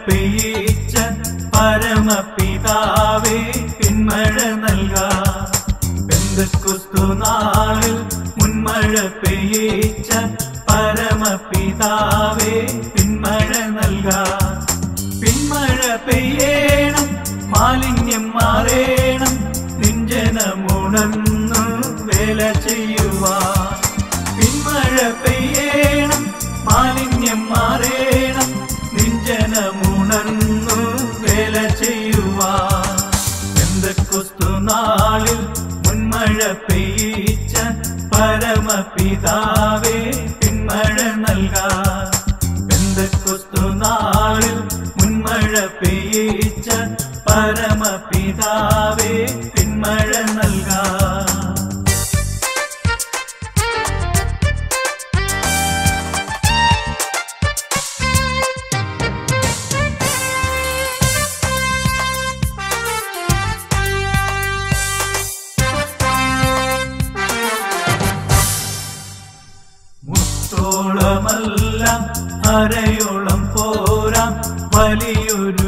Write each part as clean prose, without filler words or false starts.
പെയ്യിച്ച പരമപിതാവേ പിന്മഴ നൽകാം. പെന്തക്കോസ്തു നാളിൽ മുൻമഴ പെയ്യിച്ച പരമപിതാവേ പിന്മഴ നൽകാം. പിന്മഴ പെയ്യണം, മാലിന്യം മാറേണം, നിഞ്ജനമുണർന്നു വേല ചെയ്യുവാൻ. പിന്മഴ പെയ്യണം, മാലിന്യം മാറേണം, നിഞ്ജനമുണർന്നു വേല ചെയ്യുവാൻ. പെന്തക്കോസ്തു നാളിൽ മുൻമഴ പെയ്യിച്ച പരമപിതാവേ പിന്മഴ നൽകാം. പെന്തക്കോസ്തു നാളിൽ മുൻമഴ പെയ്യിച്ച പരമപിതാവേ പിന്മഴ നൽകാം. മുത്തോളമല്ല അരയോളം പോരാം, വലിയൊരു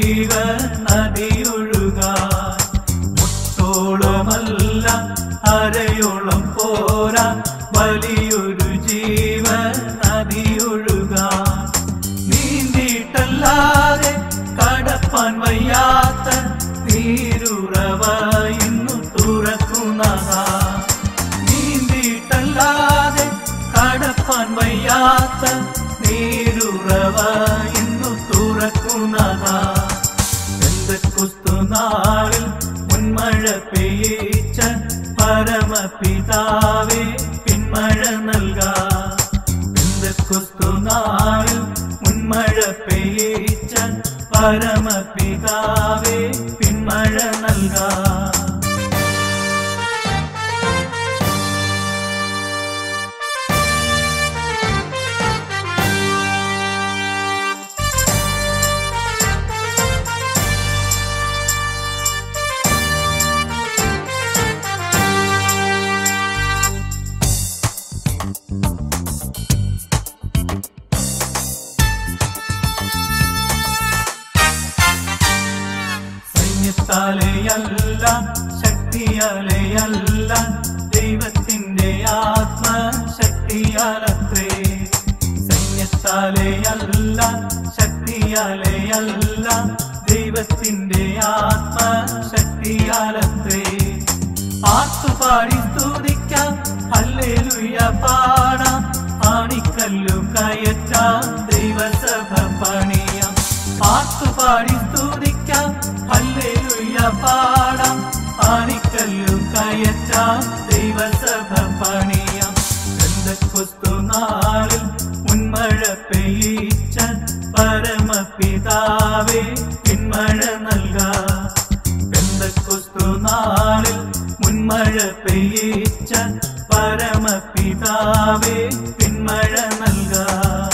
ജീവനദിയൊഴുകാൻ. മുത്തോളമല്ല അരയോളം പോരാം, വലിയൊരു ജീവനദിയൊഴുകാൻ. നീന്തിയിട്ടല്ലാതെ കടപ്പാൻ വയ്യാത്ത നീരുറവ ഇന്നു തുറക്കുന്നതാ. നീന്തിയിട്ടല്ലാതെ കടപ്പാൻ വയ്യാത്ത നീരുറവ ഇന്നു തുറക്കുന്നതാ. പെന്തക്കോസ്തു നാളിൽ മുൻമഴ പെയ്യിച്ച പരമപിതാവേ പിന്മഴ നൽകാം. പെന്തക്കോസ്തു നാളിൽ മുൻമഴ പെയ്യിച്ച പരമപിതാവേ പിന്മഴ നൽകാം. സൈന്യത്താലെയല്ല, ശക്തിയാലെയല്ല, ദൈവത്തിന്റെ ആത്മശക്തിയാലത്രേ. സൈന്യത്താലെയല്ല, ശക്തിയാലെയല്ല, ദൈവത്തിന്റെ ആത്മശക്തിയാലത്രേ. ആർത്തുപാടി സ്തുതിക്കാം, ഹല്ലേലൂയ പാടാം, ആണിക്കല്ലു കയറ്റാം, ദൈവസഭ പണിയാം. ആർത്തുപാടി സ്തുതിക്കാം, ഹല്ലേലൂയ പാടാം, ആണിക്കല്ലു കയറ്റാം, ദൈവസഭ പണിയാം. പെന്തക്കോസ്തു നാളിൽ മുൻമഴ പെയ്യിച്ച പരമപിതാവേ പിന്മഴ നൽകാം. പെന്തക്കോസ്തു നാളിൽ മുൻമഴ പെയ്യിച്ച പരമപിതാവേ പിന്മഴ നൽകാം.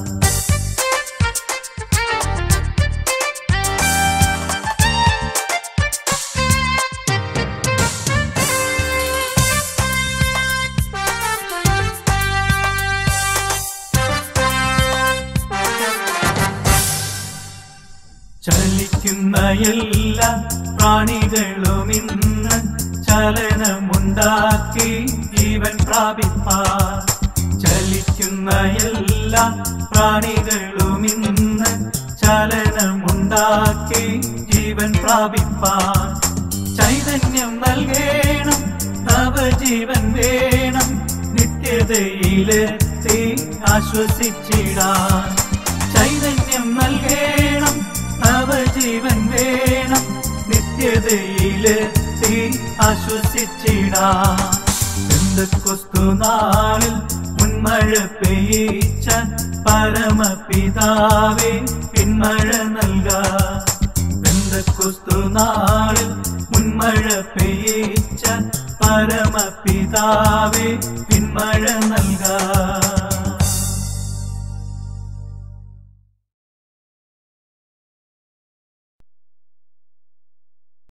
ചലിക്കുന്ന എല്ലാ പ്രാണികളും ഇന്ന് ചലനമുണ്ടാക്കി ജീവൻ പ്രാപിപ്പാൻ. ചലിക്കുന്ന എല്ലാ പ്രാണികളും ഇന്ന് ചലനമുണ്ടാക്കി ജീവൻ പ്രാപിപ്പാൻ. ചൈതന്യം നൽകേണം, നവജീവൻ വേണം, നിത്യതയിലെത്തി ആശ്വസിച്ചിടാൻ. ചൈതന്യം നൽകേണം, നവജീവൻ വേണം, നിത്യതയിലെത്തി ആശ്വസിച്ചിടാൻ. പെന്തക്കോസ്തു നാളിൽ മുൻമഴ പെയ്യിച്ച പരമപിതാവേ പിന്മഴ നൽകാം. പെന്തക്കോസ്തു നാളിൽ മുൻമഴ പെയ്യിച്ച പരമപിതാവേ പിന്മഴ നൽകാം.